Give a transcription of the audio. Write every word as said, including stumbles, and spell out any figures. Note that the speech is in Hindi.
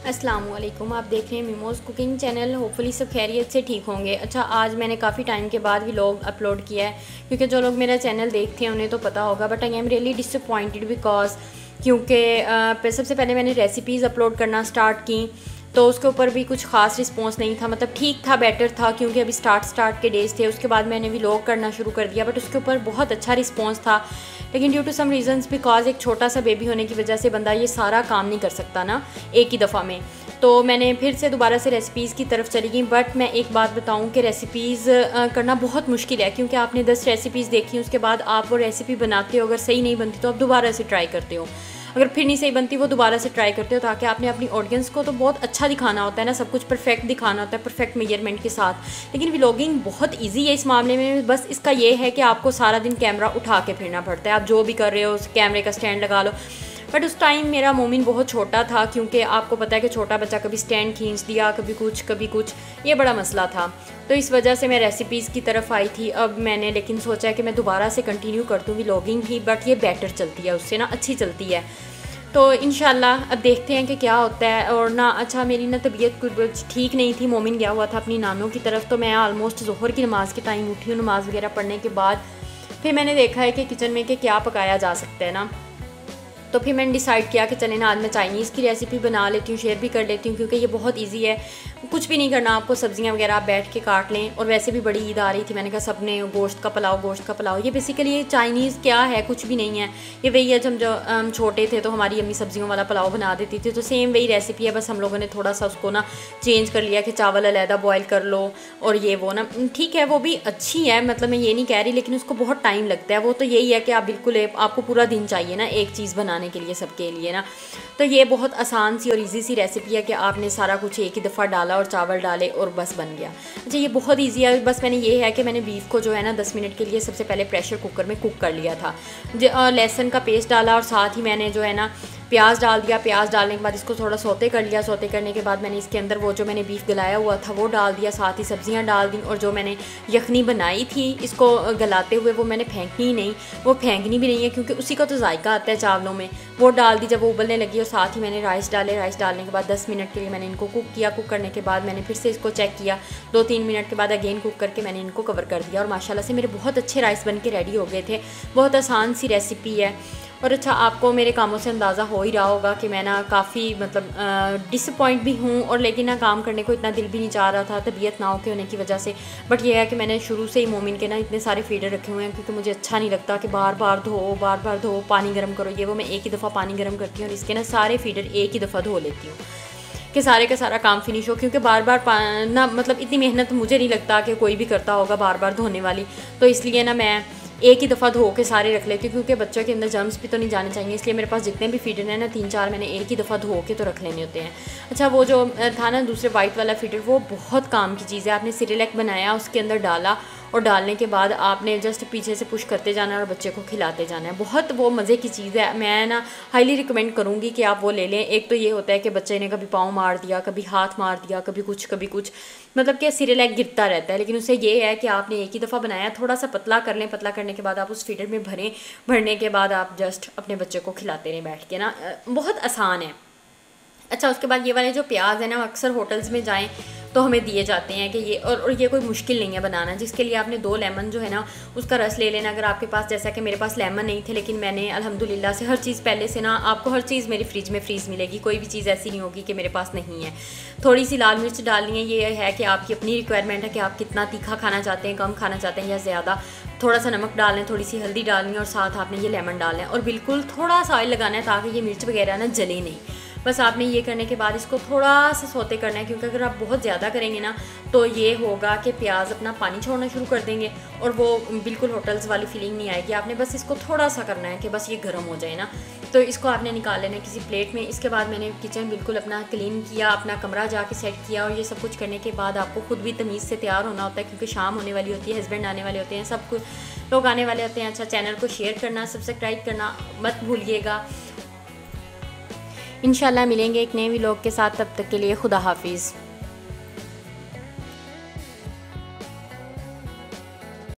अस्सलाम वालेकुम। आप देख रहे हैं मीमोज़ कुकिंग चैनल। होपफुली सब खैरियत से ठीक होंगे। अच्छा, आज मैंने काफ़ी टाइम के बाद व्लॉग अपलोड किया है, क्योंकि जो लोग मेरा चैनल देखते हैं उन्हें तो पता होगा, but I am really disappointed because क्योंकि सबसे पहले मैंने रेसिपीज़ अपलोड करना स्टार्ट की तो उसके ऊपर भी कुछ ख़ास रिस्पॉन्स नहीं था। मतलब ठीक था, बेटर था, क्योंकि अभी स्टार्ट स्टार्ट के डेज़ थे। उसके बाद मैंने व्लॉग करना शुरू कर दिया, बट उसके ऊपर बहुत अच्छा रिस्पॉन्स था। लेकिन due to some reasons, because एक छोटा सा बेबी होने की वजह से बंदा ये सारा काम नहीं कर सकता ना एक ही दफ़ा में। तो मैंने फिर से दोबारा से रेसिपीज़ की तरफ चली गई। बट मैं एक बात बताऊं कि रेसिपीज़ करना बहुत मुश्किल है, क्योंकि आपने दस रेसिपीज़ देखी, उसके बाद आप वो रेसिपी बनाते हो, अगर सही नहीं बनती तो आप दोबारा से ट्राई करते हो, अगर फिर नहीं सही बनती वो दोबारा से ट्राई करते हो, ताकि आपने अपनी ऑडियंस को तो बहुत अच्छा दिखाना होता है ना, सब कुछ परफेक्ट दिखाना होता है, परफेक्ट मेजरमेंट के साथ। लेकिन व्लॉगिंग बहुत इजी है इस मामले में। बस इसका ये है कि आपको सारा दिन कैमरा उठा के फिरना पड़ता है। आप जो भी कर रहे हो उस कैमरे का स्टैंड लगा लो। बट उस टाइम मेरा मोमिन बहुत छोटा था, क्योंकि आपको पता है कि छोटा बच्चा कभी स्टैंड खींच दिया, कभी कुछ कभी कुछ, ये बड़ा मसला था। तो इस वजह से मैं रेसिपीज़ की तरफ आई थी। अब मैंने लेकिन सोचा कि मैं दोबारा से कंटिन्यू कर दूँ व्लॉगिंग ही, बट ये बेटर चलती है उससे ना, अच्छी चलती है। तो इंशाल्लाह अब देखते हैं कि क्या होता है। और ना अच्छा, मेरी ना तबीयत कुछ ठीक नहीं थी, मोमिन गया हुआ था अपनी नानों की तरफ। तो मैं आलमोस्ट ज़ोहर की नमाज़ के टाइम उठी हूँ। नमाज़ वगैरह पढ़ने के बाद फिर मैंने देखा है कि किचन में कि क्या पकाया जा सकता है ना। तो फिर मैंने डिसाइड किया कि चले ना, आज मैं चाइनीज़ की रेसिपी बना लेती हूँ, शेयर भी कर लेती हूँ, क्योंकि ये बहुत इजी है। कुछ भी नहीं करना आपको, सब्जियां वगैरह आप बैठ के काट लें। और वैसे भी बड़ी ईद आ रही थी, मैंने कहा सबने गोश्त का पुलाव, गोश्त का पुलाव। ये बेसिकली ये चाइनीज़ क्या है, कुछ भी नहीं है। ये वही है, जब जो हम छोटे थे तो हमारी अम्मी सब्जियों वाला पुलाव बना देती थी, तो सेम वही रेसिपी है। बस हम लोगों ने थोड़ा सा उसको ना चेंज कर लिया कि चावल अलहदा बॉयल कर लो और ये वो ना, ठीक है, वो भी अच्छी है, मतलब मैं ये नहीं कह रही, लेकिन उसको बहुत टाइम लगता है। वो तो यही है कि आप बिल्कुल, आपको पूरा दिन चाहिए ना एक चीज़ बनाने के लिए, सबके लिए ना। तो ये बहुत आसान सी और इजी सी रेसिपी है कि आपने सारा कुछ एक ही दफ़ा डाला और चावल डाले और बस बन गया। अच्छा, ये बहुत इजी है। बस मैंने ये है कि मैंने बीफ को जो है ना दस मिनट के लिए सबसे पहले प्रेशर कुकर में कुक कर लिया था। लहसुन का पेस्ट डाला और साथ ही मैंने जो है ना प्याज डाल दिया। प्याज डालने के बाद इसको थोड़ा सौते कर लिया। सौते करने के बाद मैंने इसके अंदर वो जो मैंने बीफ गलाया हुआ था वो डाल दिया, साथ ही सब्जियां डाल दी। और जो मैंने यखनी बनाई थी इसको गलाते हुए, वो मैंने फेंकनी ही नहीं, वो फेंकनी भी नहीं है, क्योंकि उसी का तो जायका आता है चावलों में। वो डाल दी जब वो उबलने लगी। और साथ ही मैंने राइस डाले। राइस डालने के बाद दस मिनट के लिए मैंने इनको कुक किया। कुक करने के बाद मैंने फिर से इसको चेक किया, दो तीन मिनट के बाद अगेन कुक करके मैंने इनको कवर कर दिया। और माशाल्लाह से मेरे बहुत अच्छे राइस बन के रेडी हो गए थे। बहुत आसान सी रेसिपी है। और अच्छा, आपको मेरे कामों से अंदाज़ा हो ही रहा होगा कि मैं ना काफ़ी मतलब डिसअपॉइंट भी हूँ, और लेकिन ना काम करने को इतना दिल भी नहीं चाह रहा था तबीयत ना हो के होने की वजह से। बट ये है कि मैंने शुरू से ही मोमिन के ना इतने सारे फीडर रखे हुए हैं, क्योंकि मुझे अच्छा नहीं लगता कि बार बार धो बार बार धो, पानी गर्म करो। ये वो मैं एक ही दफ़ा पानी गर्म करती हूँ और इसके ना सारे फीडर एक ही दफ़ा धो लेती हूँ कि सारे का सारा काम फिनिश हो। क्योंकि बार बार ना मतलब इतनी मेहनत मुझे नहीं लगता कि कोई भी करता होगा बार बार धोने वाली। तो इसलिए ना मैं एक ही दफ़ा धो के सारे रख लेती हूँ, क्योंकि बच्चों के अंदर जर्म्स भी तो नहीं जाने चाहिए। इसलिए मेरे पास जितने भी फीडर हैं ना, तीन चार मैंने एक ही दफ़ा धो के तो रख लेने होते हैं। अच्छा, वो जो था ना दूसरे वाइट वाला फीडर, वो बहुत काम की चीज़ है। आपने सिरेलैक बनाया, उसके अंदर डाला, और डालने के बाद आपने जस्ट पीछे से पुश करते जाना है और बच्चे को खिलाते जाना है। बहुत वो मज़े की चीज़ है। मैं ना हाईली रिकमेंड करूँगी कि आप वो ले लें। एक तो ये होता है कि बच्चे ने कभी पाँव मार दिया, कभी हाथ मार दिया, कभी कुछ कभी कुछ, मतलब कि सिरेलैक गिरता रहता है। लेकिन उससे ये है कि आपने एक ही दफ़ा बनाया, थोड़ा सा पतला कर लें। पतला करने के बाद आप उस फीडर में भरें। भरने के बाद आप जस्ट अपने बच्चे को खिलाते रहें बैठ के ना। बहुत आसान है। अच्छा, उसके बाद ये वाले जो प्याज है ना, अक्सर होटल्स में जाएं तो हमें दिए जाते हैं कि ये, और, और ये कोई मुश्किल नहीं है बनाना। जिसके लिए आपने दो लेमन जो है ना उसका रस ले लेना। अगर आपके पास, जैसा कि मेरे पास लेमन नहीं थे, लेकिन मैंने अल्हम्दुलिल्लाह से हर चीज़ पहले से ना, आपको हर चीज़ मेरी फ्रिज में फ्रीज़ मिलेगी, कोई भी चीज़ ऐसी नहीं होगी कि मेरे पास नहीं है। थोड़ी सी लाल मिर्च डालनी है। ये है कि आपकी अपनी रिक्वायरमेंट है कि आप कितना तीखा खाना चाहते हैं, कम खाना चाहते हैं या ज़्यादा। थोड़ा सा नमक डालें, थोड़ी सी हल्दी डालनी है, और साथ आपने ये लेमन डालना है। और बिल्कुल थोड़ा सा ऑयल लगाना है ताकि ये मिर्च वगैरह ना जले नहीं। बस आपने ये करने के बाद इसको थोड़ा सा सौते करना है, क्योंकि अगर आप बहुत ज़्यादा करेंगे ना तो ये होगा कि प्याज अपना पानी छोड़ना शुरू कर देंगे और वो बिल्कुल होटल्स वाली फीलिंग नहीं आएगी। आपने बस इसको थोड़ा सा करना है कि बस ये गर्म हो जाए ना। तो इसको आपने निकाल लेना है किसी प्लेट में। इसके बाद मैंने किचन बिल्कुल अपना क्लीन किया, अपना कमरा जाके सेट किया। और ये सब कुछ करने के बाद आपको खुद भी तमीज़ से तैयार होना होता है, क्योंकि शाम होने वाली होती है, हस्बैंड आने वाले होते हैं, सब कुछ लोग आने वाले होते हैं। अच्छा, चैनल को शेयर करना, सब्सक्राइब करना मत भूलिएगा। इंशाल्लाह मिलेंगे एक नए व्लॉग के साथ, तब तक के लिए खुदा हाफिज़।